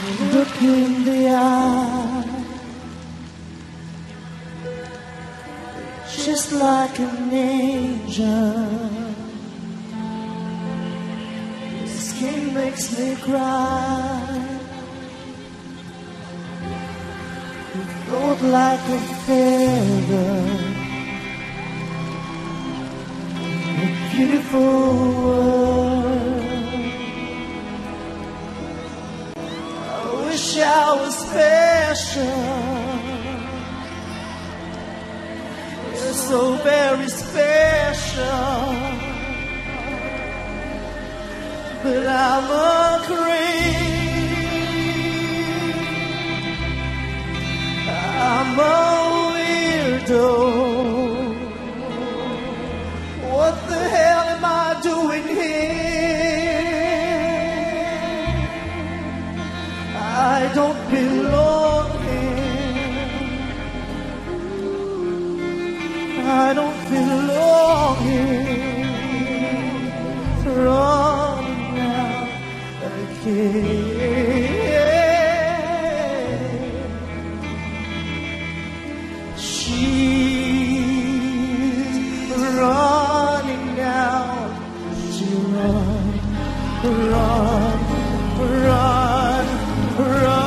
look in the eye, just like an angel. Your skin makes me cry. You float like a feather, a beautiful world. I wish I was special. You're so very special, but I'm a creep. I'm a weirdo. What the hell am I doing here? I don't belong here. I don't belong here. Running out again. She's running out. She run, run, run, run.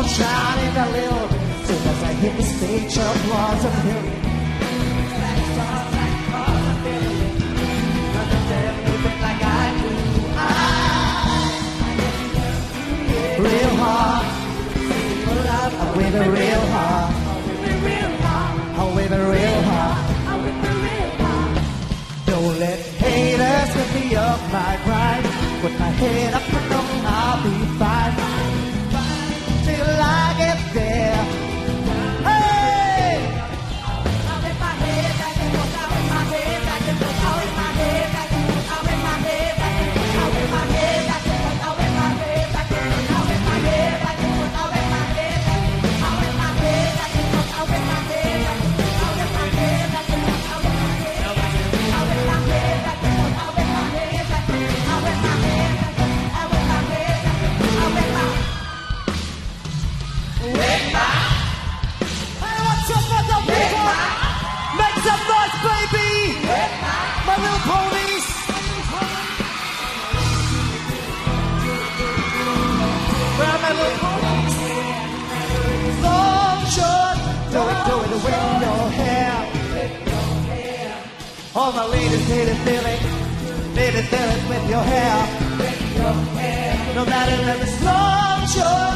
sunshine in the little. Soon as I hit the stage, applause and hearing. Real hard, with a real heart, with a real heart. Don't let haters get me up my grind. Put my head up and know I'll be fine till I get there. Hey! I'll with my head back and forth, I'll with my head back and forth, I'll with my head back and forth, I'll with my head back and forth, I'll with my head back and forth, I'll with my head back and forth, I'll with my head back and forth, I'll with my head back and forth, I'll with my head back and forth, I'll with my head back and forth, I'll with my head back and forth, I'll with my head back and forth, I'll with my head back and forth, I'll with my head back and forth, I'll with my head back and forth, I'll with my head back and forth, I'll with my Hey, what's up, Madlang People? Make some noise, baby! My little ponies! Where are my little ponies? Long, short, do it with your hair. All my ladies, feel it with your hair. No matter if it's long, short,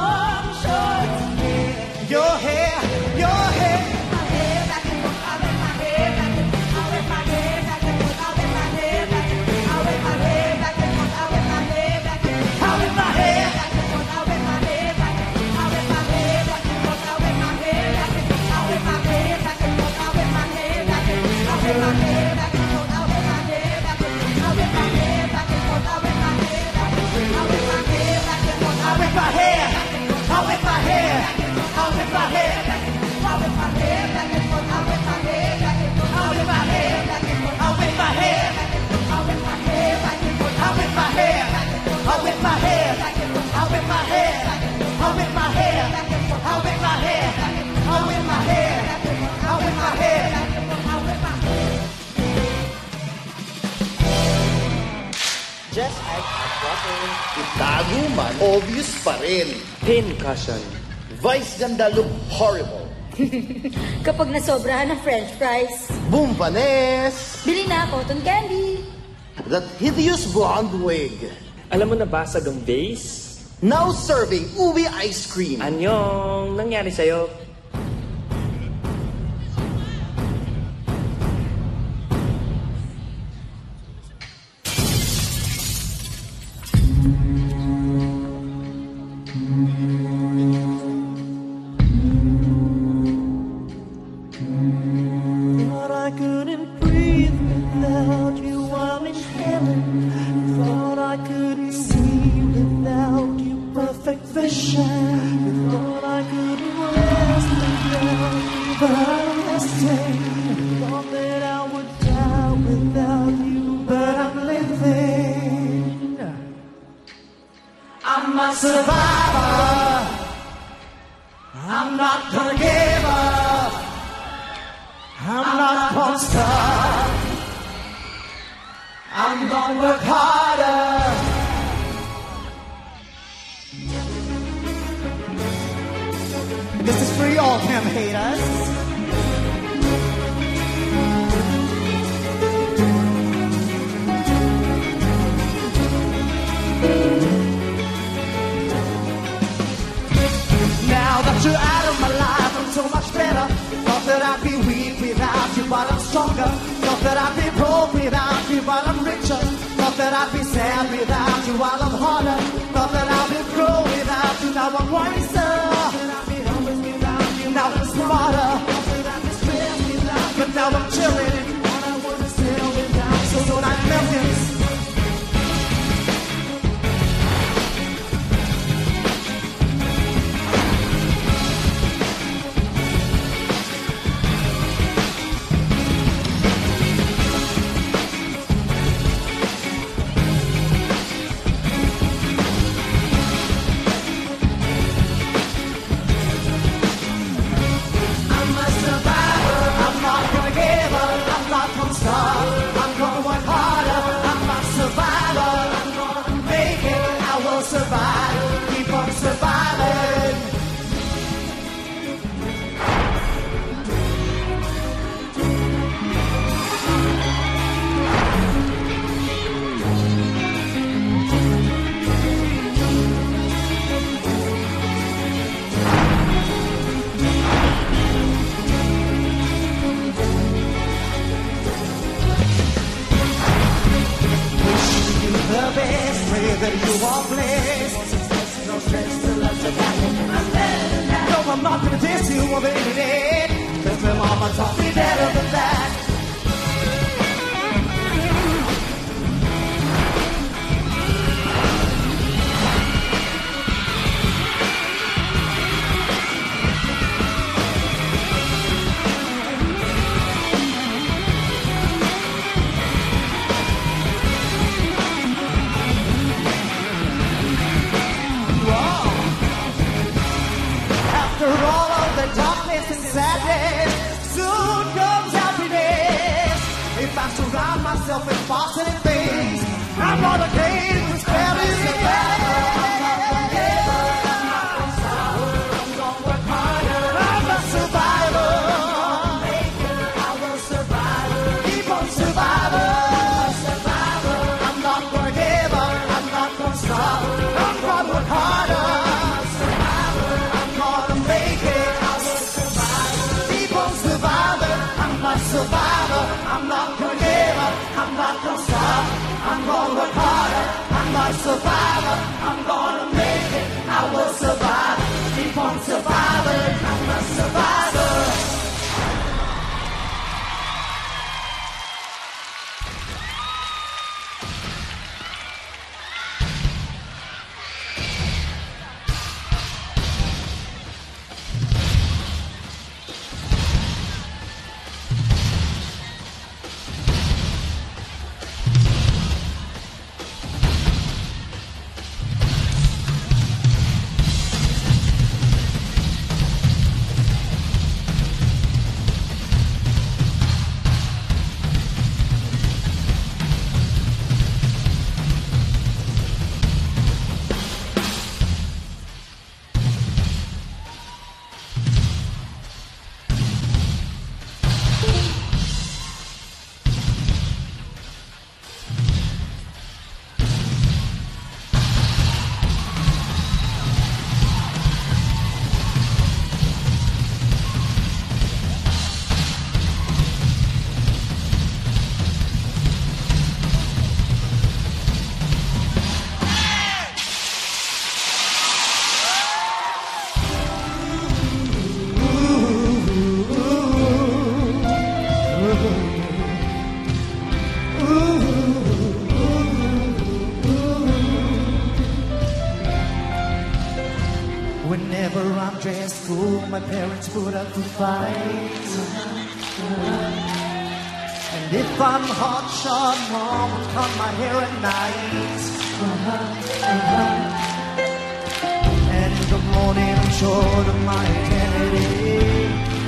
your hair, your hair. My hair back and forth, I'll with my hair back and forth, I'll with my hair back and forth, I'll with my hair back and forth, I'll with my hair back and forth, I'll with my hair back and forth, I'll with my hair back and forth, I'll with my hair back and forth, I'll with my hair back and forth, I'll with my hair back and forth, I'll with my hair back and forth, I'll with my hair back and forth, I'll with my hair back and forth, I'll with my hair back and forth, I'll with my hair back and forth, I'll with my hair back and forth, I'll with my hair back and forth, I'll with my hair, I'll with my hair, I'll with my hair back and forth, I'll with my hair back and forth, I'll with my hair back and forth, I'll with my hair back and forth, I'll with my hair back and forth, I'll with my hair back and forth, I'll with my hair back and forth, I'll with my hair back and forth, I'll with my hair back and forth, I'll with my hair back and forth, I'll with my hair back and forth, I'll with my hair back and forth, I'll with my hair back and forth, I'll with my hair. Just add hot water. Itago man, obvious pa rin. Pin cushion. Vice ganda look horrible. Kapag nasobrahan ng french fries, Boom panes! bili na cotton candy. That hideous blonde wig. Alam mo na ba sa Gambase? Now serving ubi ice cream. Anyong nangyari sa'yo? Thought I couldn't breathe without you. I'm in heaven. Thought I couldn't see without you. Perfect vision. Thought I couldn't rest without you, but I'm resting. Thought that I would die without you, but I'm living. I'm a survivor. I'm not gonna give up. I'm not a monster. I'm gonna work harder. This is for you all them haters. Now that you're out of my life, I'm so much better. Thought that I'd be weak without you, but I'm stronger. Thought that I'd be broke without you, but I'm richer. Thought that I'd be sad without you, while I'm harder. Thought that I'd be broke without you, now I'm wiser. Thought that I'd be helpless without you, now I'm smarter. Thought that I'd be stressed without you, but now I'm chilling. All I want is still without you, so like millions. on, don't be better than that. After all of the darkness and sadness, soon comes happiness. If I surround myself with positive things, I'm gonna gain prosperity. I'm a survivor. I will survive. Keep on surviving. I'm not gonna give up. I'm not gonna stop. I'm gonna work harder. Survivor, I'm not gonna give up, I'm not gonna stop, I'm gonna work harder, I'm a survivor, I'm gonna make it, I will survive, keep on surviving, I'm a survivor. Whenever I'm dressed cool, my parents put up a fight. And if I'm hot shot, mom would cut my hair at night. And in the morning I'm sure of my identity.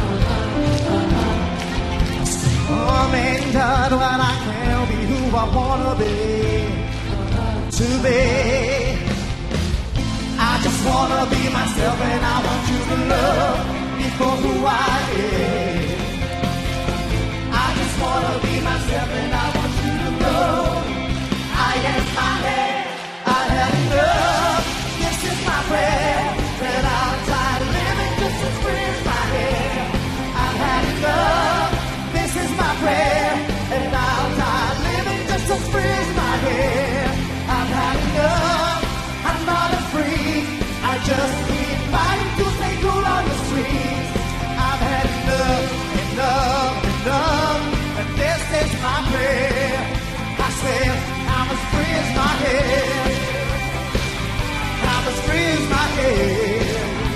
Mom and dad, when I can't be who I wanna be. To be, I just wanna be myself, and I want you to love me for who I am. I just wanna be myself, and I want you to know I am my head. I have enough. This is my prayer, that I'm tired of living just to freeze my hair. I've had enough. This is my prayer, and I'm tired of living just to freeze my hair. I've had enough. I'm not a freak. I just need fighting to stay cool on the streets. I've had enough, enough, enough. And this is my prayer. I swear I'm as free as my hair. I'm as free as my hair.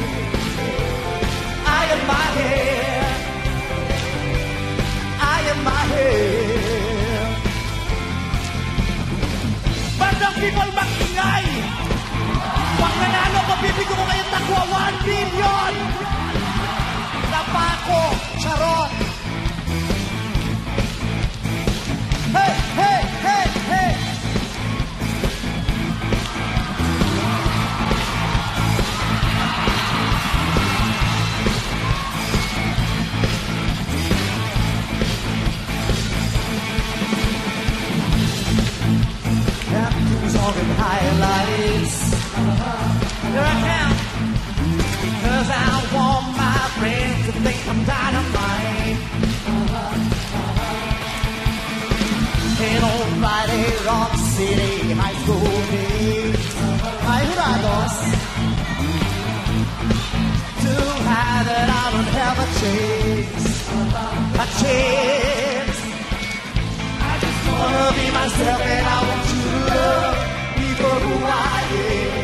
I am my hair. I am my hair. Madlang People, mag-ingay! Pag nanalo ko, bibigyan ko kayong takwa 1 billion! Napako, charot! Hey, hey, hey, hey! All the highlights. Here I am. 'Cause I want my friends to think I'm dynamite. And on Friday, Rock City High School days, ay jurados, too high that I don't have a chance. a chance. I just wanna be myself and I want you to love me for who I am.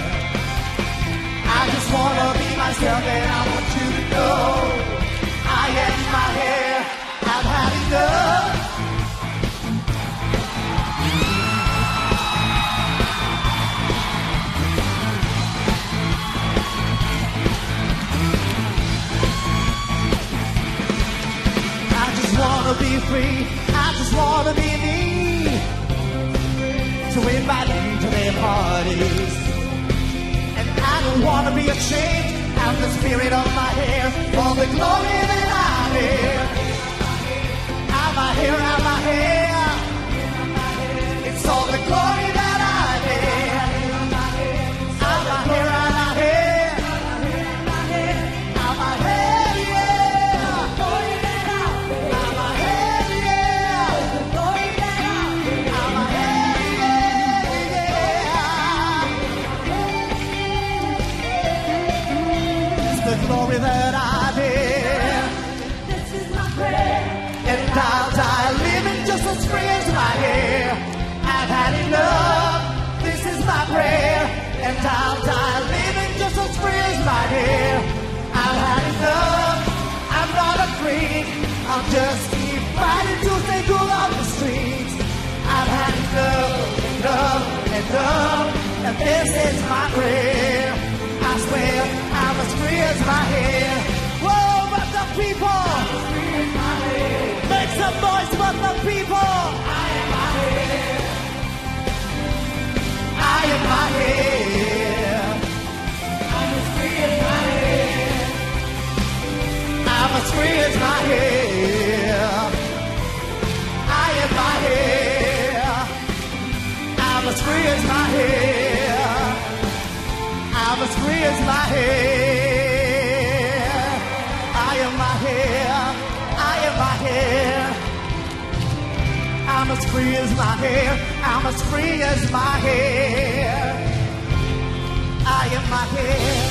I just wanna be myself and I want you to know I am my hair, I've had enough. I just wanna be free, I just wanna be me. To invite you to their parties. And I don't wanna be ashamed. I'm the spirit of my hair, all the glory that I bear. I'm my hair, I'm my hair. It's all the glory that I bear. I'm my hair, I'm my hair. I'm my hair, yeah. I'm my hair, yeah. I'm my hair, yeah. It's the glory that I bear. This is my prayer. And I'll die living just as free as my hair. I've had enough, this is my prayer. And I'll die living just as free as my hair. I've had enough, I'm not a freak. I'll just keep fighting to stay cool on the streets. I've had enough, and this is my prayer. I swear I'm as free as my hair. Whoa, but the people! Make some noise for the people! I am my hair. I am my hair. I'm as free as my hair. I'm as free as my hair. I am my hair. I'm as free as my hair. I'm as free as my hair. I am my hair. I am my hair. I'm as free as my hair. I'm as free as my hair. I am my hair.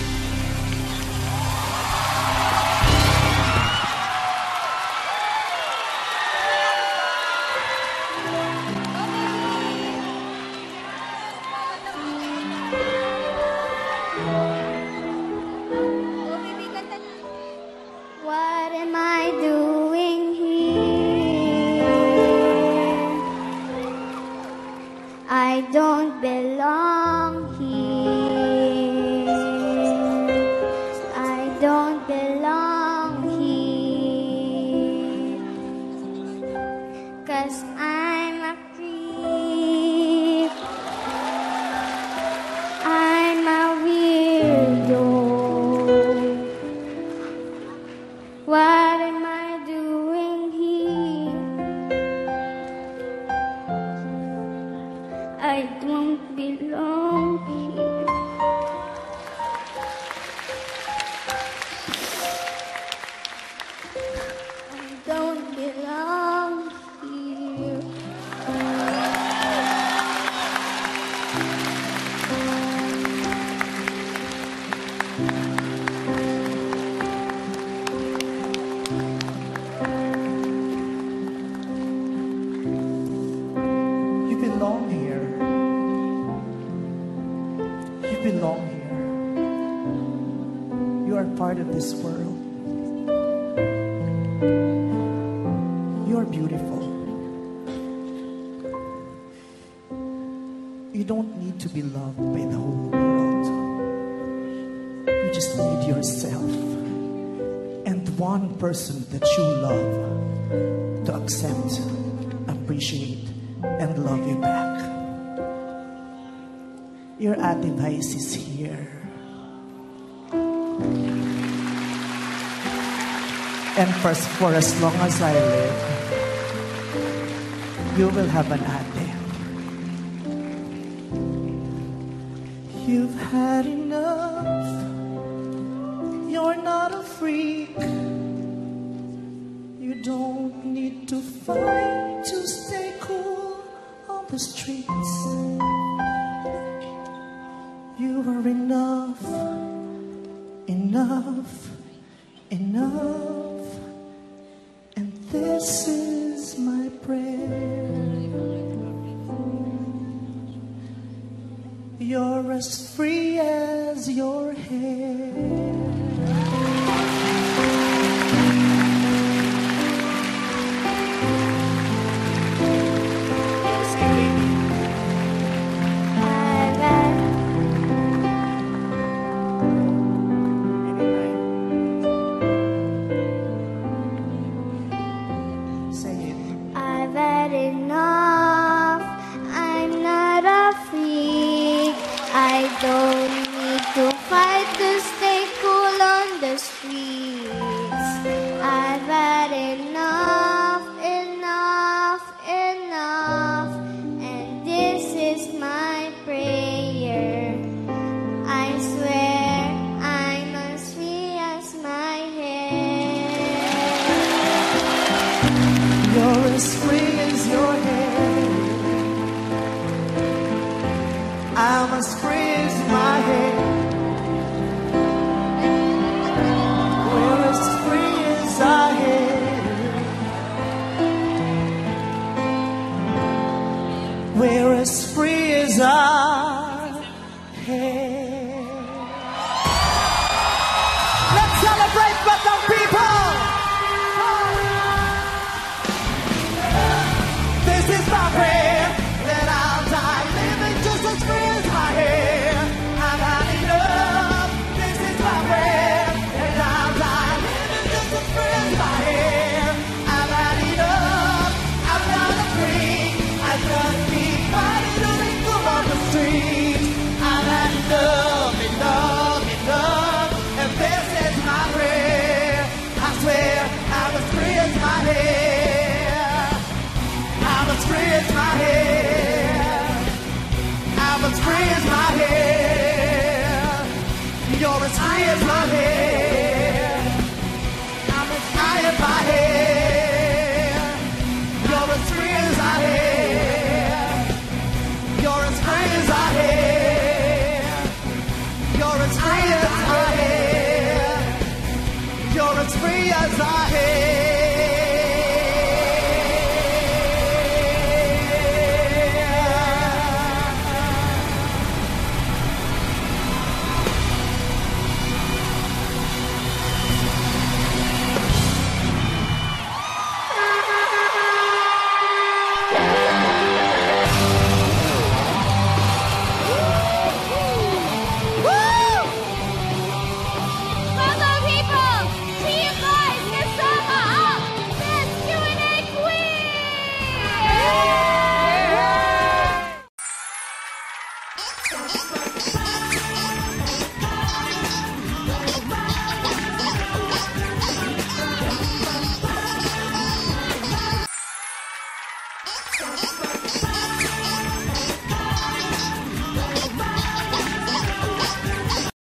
What am I doing here? I don't belong here. I don't belong here. 'Cause I'm a creep. I'm a weirdo. What am I doing here? I don't belong here. I don't belong here. You belong here. You belong here. You are part of this world. You are beautiful. You don't need to be loved by the whole world. You just need yourself and one person that you love to accept, appreciate, and love you back. Your Ate Vice is here. And for as long as I live, you will have an ate. You've had enough. You're not a freak. You don't need to fight to stay cool on the streets. You are enough, enough, enough, This is my prayer. You're as free as your hair. I've had enough. I'm not afraid. I don't need to fight to stay cool on the streets. I've had enough, enough, enough. And this is my prayer. I swear I'm as free as my hair. You're as free as your hair. I'm as free as my hair. We're as free as our hair. We're as free as our hair. Let's celebrate Madlang People! This is my prayer, that I'll die living just as free as my hair. I've had enough. This is my prayer, that I'll die living just as free as my hair. I've had enough. I'm not afraid. I just keep fighting to make the on the street. I've had enough, enough, enough. And this is my prayer. I swear I'm as free as my hair. I'm as free as my hair. I'm as free as my hair. You're as free as my hair. I'm as high as my hair. You're as free as our hair. You're as free as our hair. You're as free as our hair. You're as free as our hair.